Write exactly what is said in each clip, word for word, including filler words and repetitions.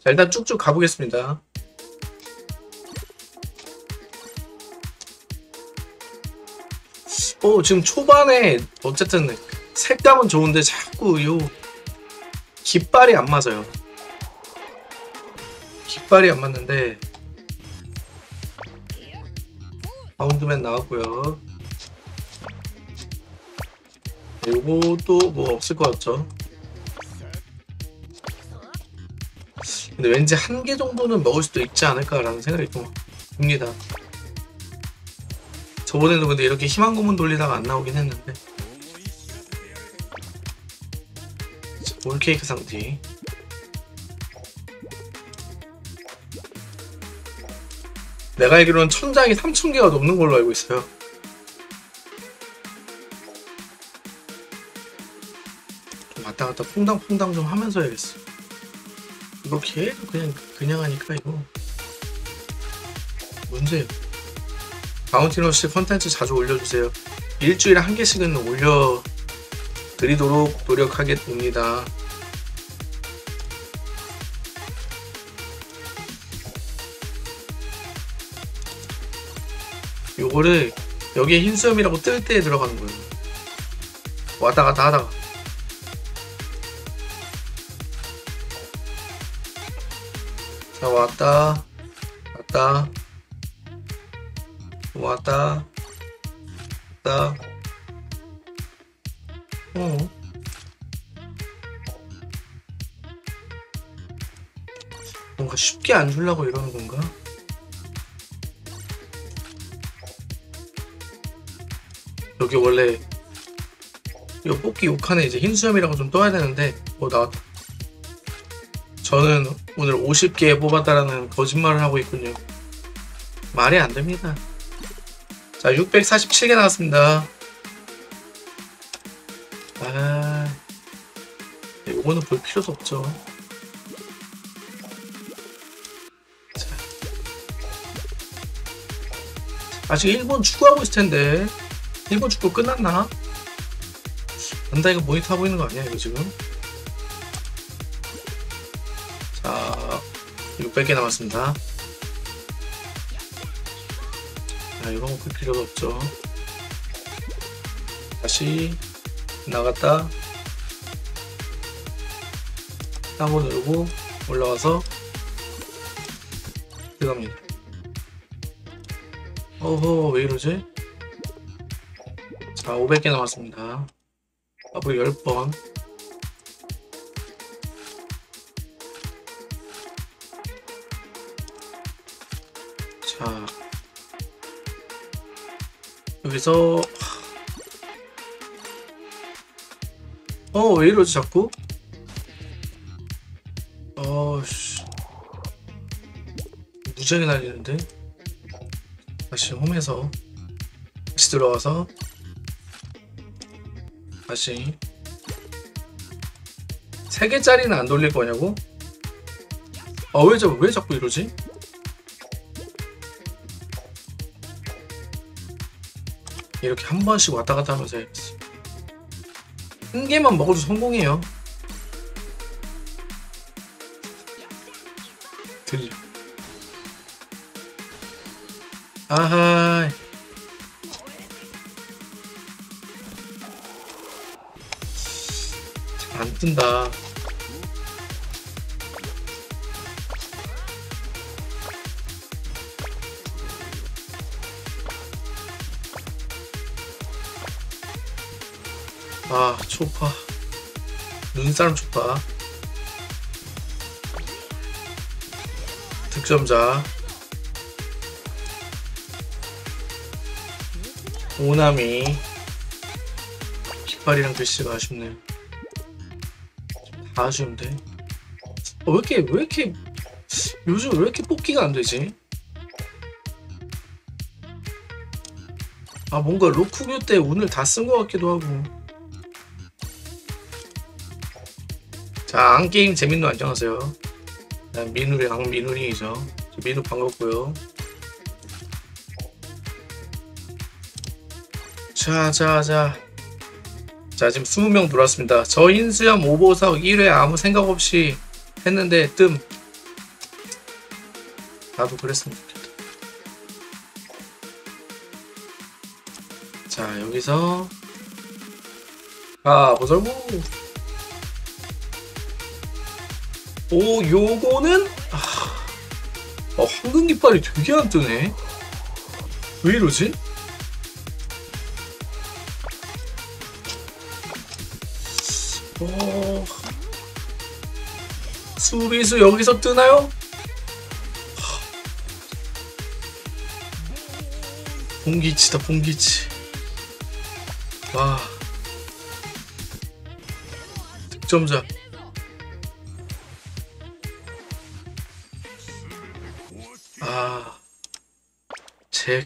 자, 일단 쭉쭉 가보겠습니다. 어, 지금 초반에 어쨌든 색감은 좋은데 자꾸 요 깃발이 안 맞아요. 깃발이 안 맞는데. 바운드맨 나왔고요. 요것도 뭐 없을 것 같죠. 근데 왠지 한 개 정도는 먹을 수도 있지 않을까라는 생각이 좀 듭니다. 저번에도 근데 이렇게 희망 고문 돌리다가 안 나오긴 했는데. 올케이크 상티. 내가 알기로는 천장이 삼천 개가 넘는 걸로 알고 있어요. 좀 왔다 갔다 퐁당퐁당 좀 하면서 해야겠어. 이거 계속 그냥 그냥 하니까 이거 문제예요. 바운티러시 컨텐츠 자주 올려주세요. 일주일에 한 개씩은 올려드리도록 노력하겠습니다. 요거를 여기에 흰수염이라고 뜰 때 들어가는 거예요. 왔다 갔다 하다가. 자, 왔다 왔다 왔다 왔다. 어 뭔가 쉽게 안 주려고 이러는 건가? 여기 원래 이 뽑기 요 칸에 이제 흰수염이라고 좀 떠야 되는데 뭐 나왔다. 저는 오늘 오십 개 뽑았다라는 거짓말을 하고 있군요. 말이 안 됩니다. 자, 육백사십칠 개 나왔습니다. 아, 요거는 볼 필요도 없죠. 자, 아직 일본 축구하고 있을 텐데. 일본 축구 끝났나? 안다. 이거 모니터 하고 있는 거 아니야 이거 지금? 자, 육백 개 남았습니다. 자, 이런 거 볼 필요도 없죠. 다시 나갔다 따고 누르고 올라와서 들어갑니다. 어허, 왜 이러지? 자, 오백 개 남았습니다. 앞으로 십 번. 자, 여기서 어, 왜 이러지 자꾸? 어씨, 무지하게 날리는데. 다시 홈에서 다시 들어와서 다시 세 개짜리는 안 돌릴 거냐고? 아, 왜, 자, 왜 자꾸 이러지? 이렇게 한 번씩 왔다 갔다 하면서 해야겠어. 한 개만 먹어도 성공이에요. 들려. 아하. 안 뜬다. 아, 초파. 눈사람 초파. 득점자. 오나미. 깃발이랑 글씨가 아쉽네요. 다 아쉬운데. 어, 왜 이렇게, 왜 이렇게, 요즘 왜 이렇게 뽑기가 안 되지? 아, 뭔가 로쿠교 때 운을 다 쓴 것 같기도 하고. 자, 앙게임 재민누 안녕하세요. 민우리, 앙민우리이죠. 민우 반갑고요. 자, 자, 자. 자, 지금 이십 명 들어왔습니다. 저 흰수염 오보석 일 회 아무 생각 없이 했는데 뜸. 나도 그랬으면 좋겠다. 자, 여기서 가보자고. 오, 요거는 아, 어, 황금 깃발이 되게 안 뜨네. 왜 이러지? 어... 수비수 여기서 뜨나요? 봉기치다, 봉기치. 와, 득점자. 아, 잭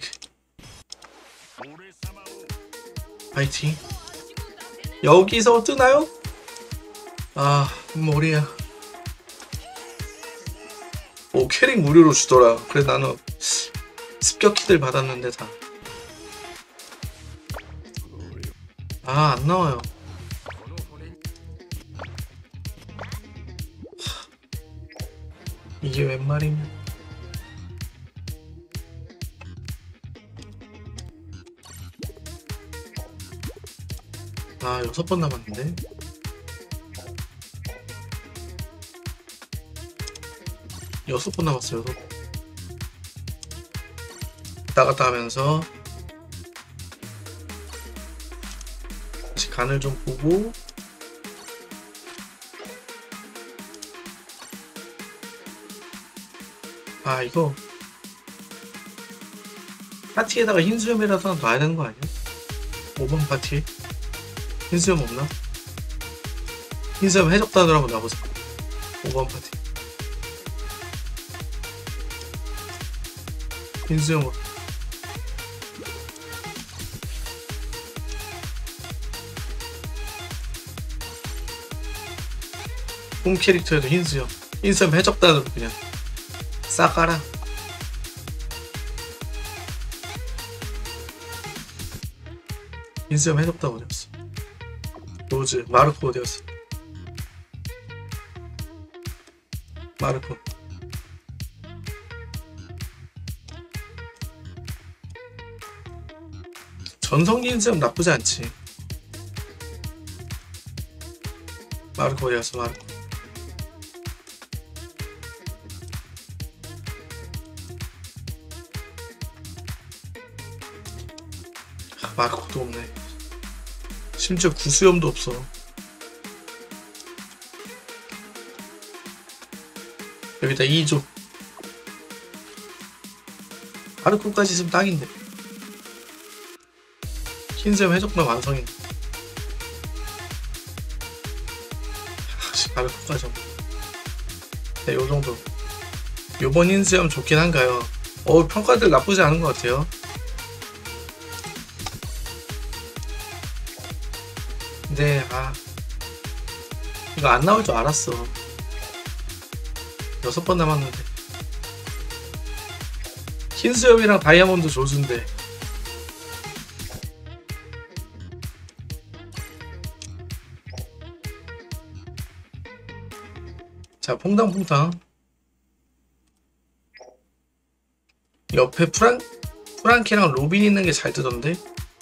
파이팅. 여기서 뜨나요? 아, 머리야. 오, 캐릭 무료로 주더라. 그래 나는 습격키들 받았는데 다. 아, 안 나와요. 이게 웬 말이냐. 아, 여섯 번 남았는데. 여섯 번 남았어요. 여섯 번. 왔다 갔다 하면서 다시 간을 좀 보고. 아, 이거 파티에다가 흰수염이라도 하나 놔야 되는 거 아니야? 오 번 파티에 흰수염 없나? 흰수염 해적단으로 한번 놔보자. 오 번 파티 흰수염으로. 홈 캐릭터에도 흰수염, 흰수염 해적단으로 그냥 싹 깔아. 흰수염 해적단 어디였어? 로즈, 마르코 어디였어? 마르코. 전성기 흰수염 나쁘지 않지. 마르코 어디였어? 마르코. 아, 마르코도 없네. 심지어 구수염도 없어. 여기다 이 조. 마르코까지 있으면 딱인데. 흰수염 해적단 완성인데. 마르코까지 없네. 네, 요정도. 요번 흰수염 좋긴 한가요? 어, 평가들 나쁘지 않은 것 같아요. 근데 아, 이거 안 나올 줄 알았어. 여섯 번 남았는데. 흰수염이랑 다이아몬드 조준데. 자, 퐁당퐁당. 옆에 프랑, 프랑키랑 로빈 있는 게 잘 뜨던데?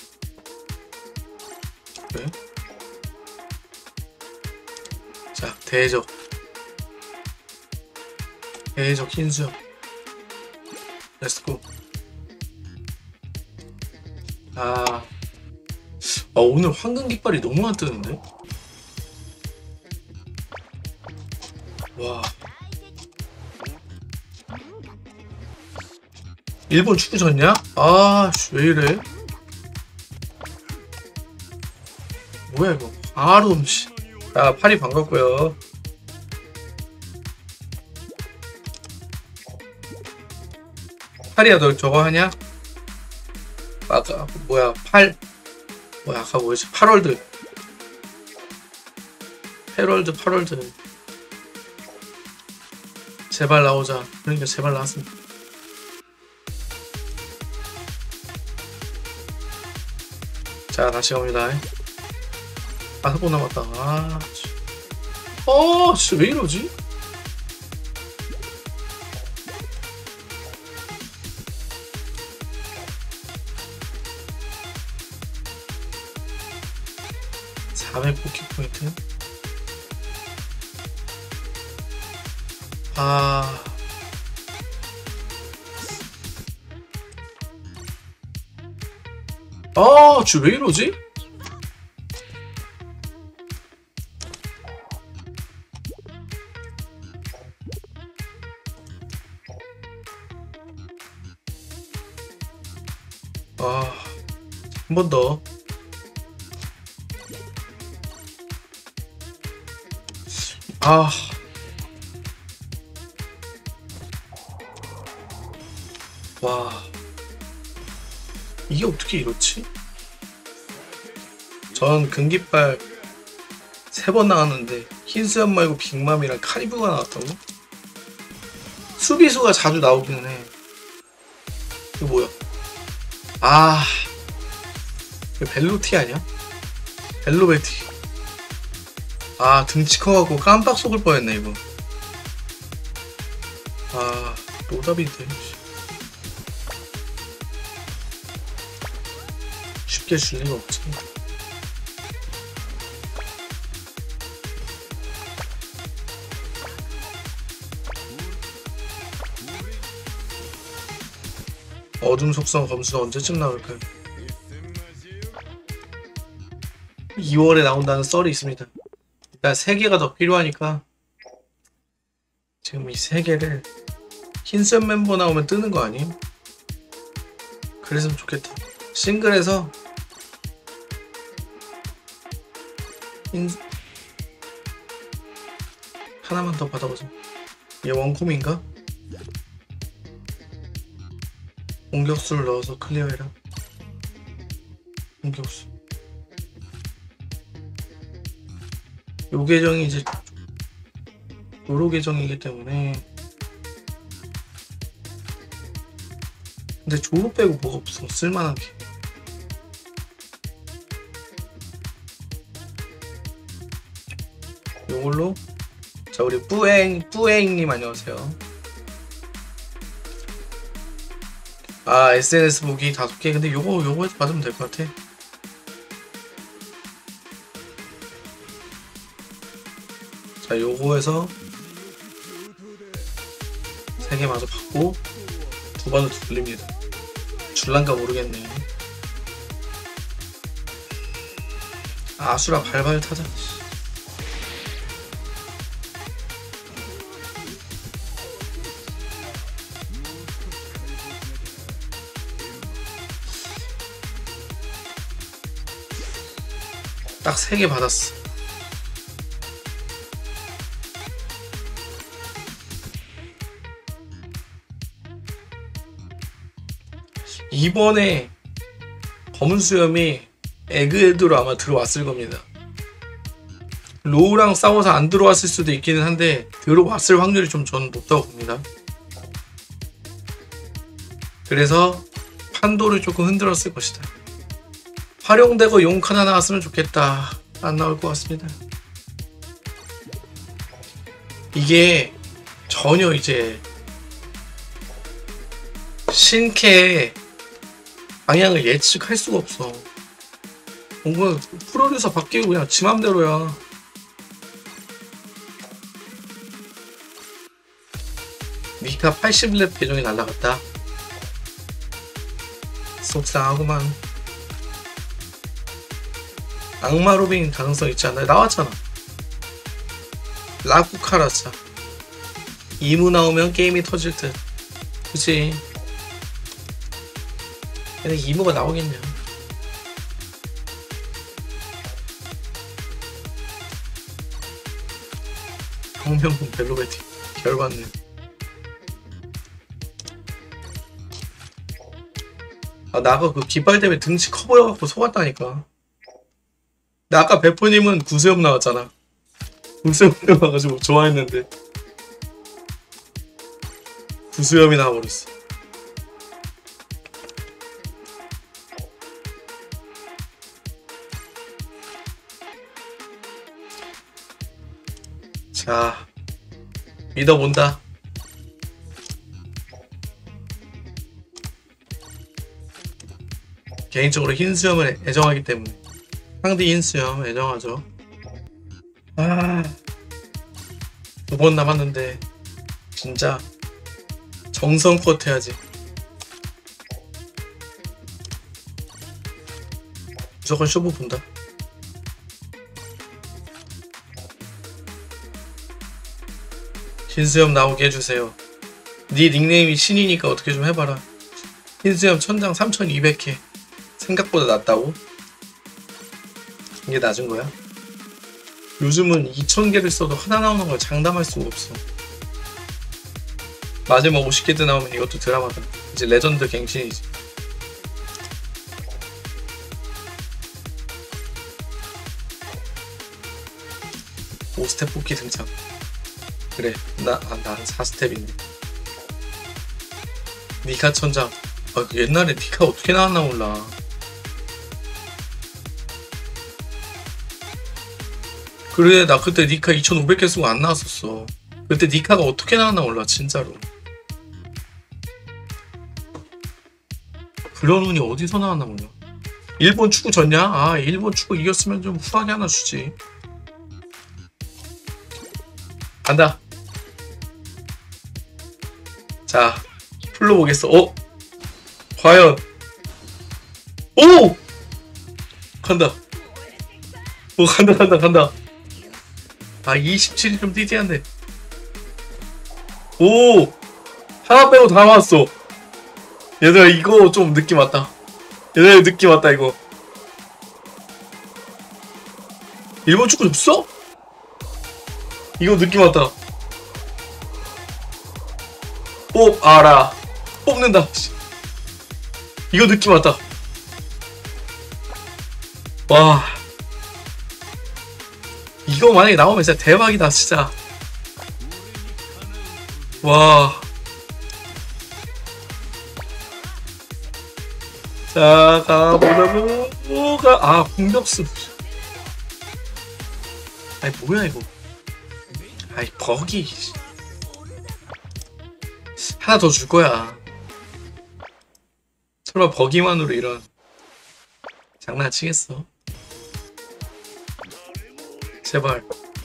그래? 자, 대적. 대적 흰수염. 렛츠고. 아, 어, 오늘 황금 깃발이 너무 안 뜨는데? 와. 일본 축구 졌냐? 아, 왜 이래? 뭐야 이거? 바로 씨. 야, 파리 반갑고요. 파리야, 너 저거 하냐? 아까 뭐야? 팔 뭐야? 아까 뭐였지? 팔월드. 패럴드, 팔월드. 제발 나오자. 그러니까 제발 나왔습니다. 자, 다시 갑니다. 다섯 번 남았다. 아, 어, 진짜 왜 이러지? 사백 포켓 포인트. 아. 아, 쟤 왜 이러지? 아, 한 번 더. 아. 와. 이게 어떻게 이렇지? 전 금깃발 세 번 나왔는데 흰수염 말고 빅맘이랑 카리브가 나왔다고? 수비수가 자주 나오기는 해. 이거 뭐야? 아, 이거 벨로티 아니야? 벨로베티. 아, 등치 커갖고 깜빡 속을 뻔했네 이거. 아, 노답인데. 쉽게 줄 리가 없지. 어둠 속성 검수가 언제쯤 나올까요? 이월에 나온다는 썰이 있습니다. 일단 세 개가 더 필요하니까 지금 이 세 개를 흰수염 멤버 나오면 뜨는 거 아니에요? 그랬으면 좋겠다. 싱글에서 흰... 하나만 더 받아보자. 얘 원콤인가? 공격수를 넣어서 클리어해라. 공격수. 요 계정이 이제 요로 계정이기 때문에. 근데 조로 빼고 뭐가 없어 쓸만한 게. 요걸로. 자, 우리 뿌엥 뿌엥님 안녕하세요. 아, 에스엔에스 보기 다섯 개. 근데 요거 요거 해서 받으면 될 것 같아. 자, 요거 해서 세 개 마저 받고 두 번을 돌립니다. 줄란가 모르겠네. 아수라 발발 타자. 딱 세 개 받았어. 이번에 검은 수염이 에그헤드로 아마 들어왔을 겁니다. 로우랑 싸워서 안 들어왔을 수도 있기는 한데 들어왔을 확률이 좀 저는 높다고 봅니다. 그래서 판도를 조금 흔들었을 것이다. 활용되고 용칸 하나 나왔으면 좋겠다. 안 나올 것 같습니다. 이게 전혀 이제 신캐의 방향을 예측할 수가 없어. 뭔가 프로듀서 바뀌고 그냥 지 맘대로야. 미카 팔십 렙 계정이 날라갔다. 속상하구만. 악마 로빈 가능성 있지 않나? 나왔잖아. 라쿠카라사. 이무 나오면 게임이 터질 듯. 그치? 근데 이무가 나오겠냐? 정명분 벨로베티 결받네. 아, 나가 그 깃발 때문에 등치 커 보여갖고 속았다니까. 나 아까 베프님은 구수염 나왔잖아. 구수염 나와가지고 좋아했는데 구수염이 나와버렸어. 자, 믿어본다. 개인적으로 흰 수염을 애정하기 때문에. 상대 인수염 애정하죠. 아, 두 번 남았는데 진짜 정성껏 해야지. 무조건 쇼부 본다. 흰수염 나오게 해주세요. 네 닉네임이 신이니까 어떻게 좀 해봐라. 흰수염 천장 삼천이백 회 생각보다 낮다고? 이게 낮은 거야? 요즘은 이천 개를 써도 하나 나오는 걸 장담할 수가 없어. 마지막 오십 개도 나오면 이것도 드라마다. 이제 레전드 갱신이지. 오 스텝 뽑기 등장. 그래, 나, 아, 난 사 스텝인데. 니카 천장. 아, 옛날에 니카 어떻게 나왔나 몰라. 그래, 나 그때 니카 이천오백 개 쓰고 안 나왔었어. 그때 니카가 어떻게 나왔나 몰라, 진짜로. 그런 운이 어디서 나왔나 몰라. 일본 축구 졌냐? 아, 일본 축구 이겼으면 좀 후하게 하나 주지. 간다. 자, 풀로 보겠어. 어? 과연? 오! 간다. 오, 간다, 간다, 간다. 아, 이십칠이 좀 띠띠한데. 오! 하나 빼고 다 나왔어. 얘들아, 이거 좀 느낌 왔다. 얘들아, 느낌 왔다, 이거. 일본 축구 없어? 이거 느낌 왔다. 뽑아라. 뽑는다. 이거 느낌 왔다. 와. 이거 만약에 나오면 진짜 대박이다, 진짜. 와. 자, 가보자고. 가. 아, 공격수. 아이, 뭐야, 이거. 아이, 버기. 하나 더 줄 거야. 설마 버기만으로 이런. 장난치겠어? 제발.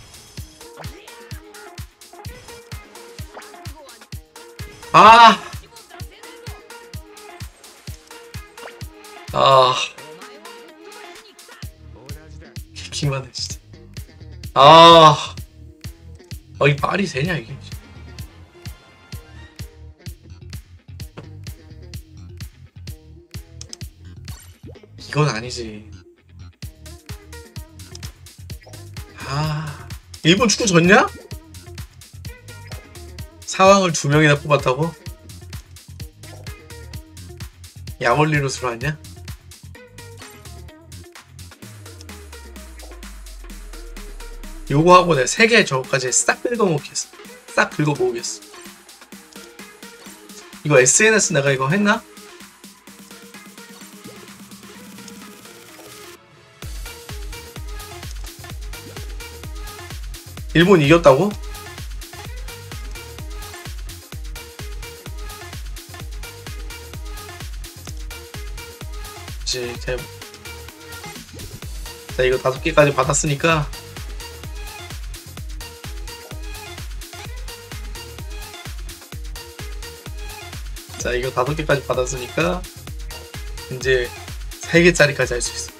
아! 아. 기만해, 진짜. 아. 아, 이 말이 되냐, 이게. 이건 아니지. 아. 일본 축구 졌냐? 사왕을 두 명이나 뽑았다고? 야멀리로 들어왔냐? 요거 하고 내가 세 개 저거까지 싹 긁어먹겠어. 싹 긁어먹겠어. 이거 에스엔에스 내가 이거 했나? 일본 이겼다고? 그치, 자, 자 이거 다섯 개까지 받았으니까 자 이거 다섯 개까지 받았으니까 이제 세 개짜리까지 할 수 있어.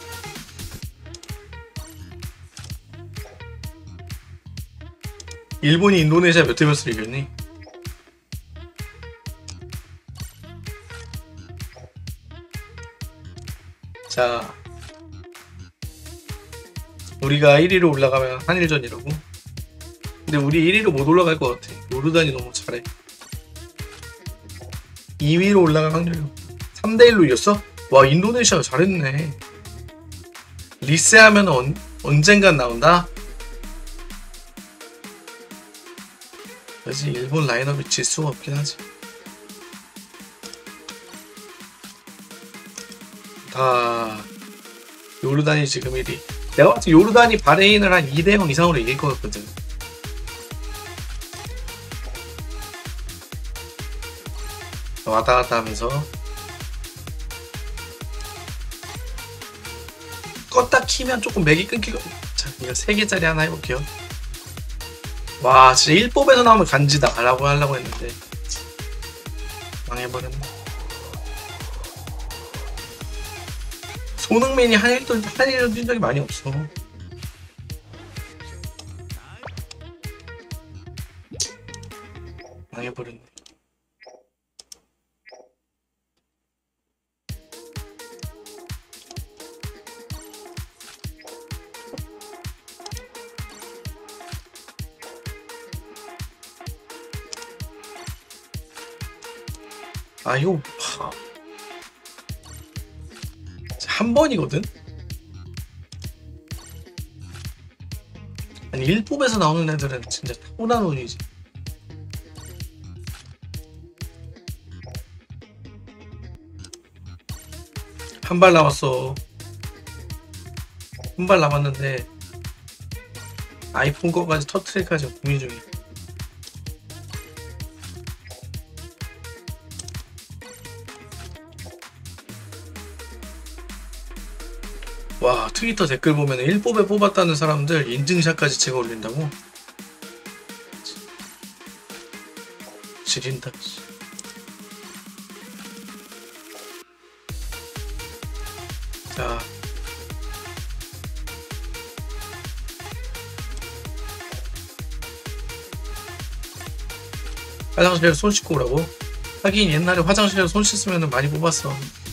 일본이 인도네시아 몇 대 몇으로 이겼니? 자, 우리가 일 위로 올라가면 한일전이라고? 근데 우리 일 위로 못 올라갈 것 같아. 요르단이 너무 잘해. 이 위로 올라갈 확률이 삼 대 일로 이겼어? 와, 인도네시아가 잘했네. 리세하면 언, 언젠간 나온다? 그래서 일본 라인업이 질 수가 없긴 하지. 다 요르단이 지금 일 위. 내가 봤을 때 요르단이 바레인을 한 이 대 영 이상으로 이길 것 같거든. 왔다 갔다 하면서 껐다 키면 조금 맥이 끊기고. 자, 이거 세 개짜리 하나 해볼게요. 와, 진짜 일 뽑에서 나오면 간지다 라고 하려고 했는데 망해버렸네. 손흥민이 한일도 한일을 뛴 적이 많이 없어. 망해버렸네. 아, 이거 하... 한 번이거든? 아니 일 뽑에서 나오는 애들은 진짜 타고난 운이지. 한 발 남았어. 한 발 남았는데 아이폰 거까지 터트릴까지 고민 중이야. 와, 트위터 댓글 보면 일 뽑에 뽑았다는 사람들 인증샷까지 찍어 올린다고? 지린다. 자, 화장실에서 손 씻고 오라고? 하긴 옛날에 화장실에서 손 씻으면 많이 뽑았어.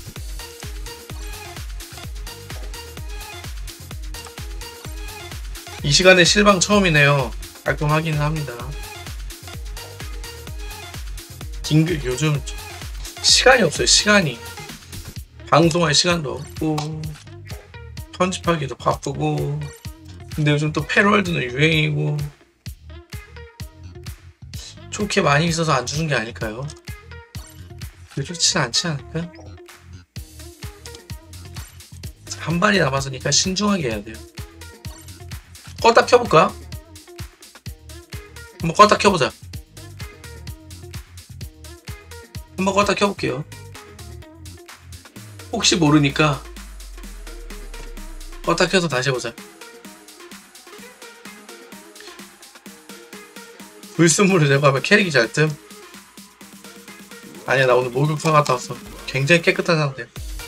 이 시간에 실방 처음이네요. 깔끔하기는 합니다. 긴글 요즘 시간이 없어요. 시간이 방송할 시간도 없고 편집하기도 바쁘고. 근데 요즘 또 패럴드는 유행이고 좋게 많이 있어서 안 주는 게 아닐까요? 그렇진 않지 않을까? 한 발이 남았으니까 신중하게 해야 돼요. 껐다 켜볼까? 한번 껐다 켜보자. 한번 껐다 켜볼게요. 혹시 모르니까 껐다 켜서 다시 해보자. 불순물을 제거하면 캐릭이 잘 뜸? 아니야, 나 오늘 목욕탕 갔다 왔어. 굉장히 깨끗한 상태.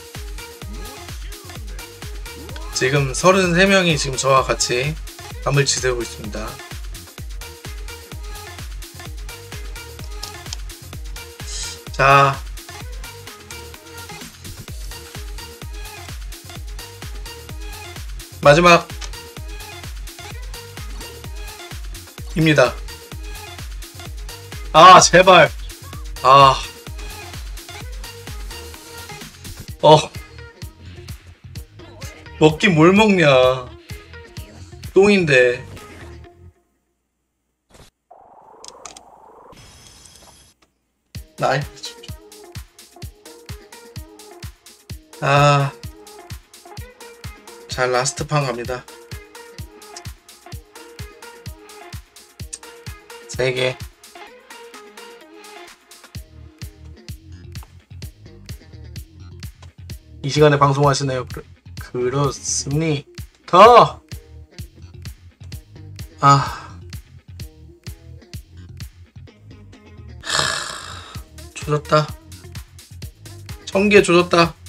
지금 서른세 명이 지금 저와 같이 밤을 지새우고 있습니다. 자, 마지막 입니다. 아, 제발. 아, 어, 먹긴 뭘 먹냐. 똥인데. 나, 아, 자, 라스트 판 갑니다. 세 개. 이 시간에 방송하시네요. 그, 그렇습니다. 아, 하... 조졌다. 천 개 조졌다.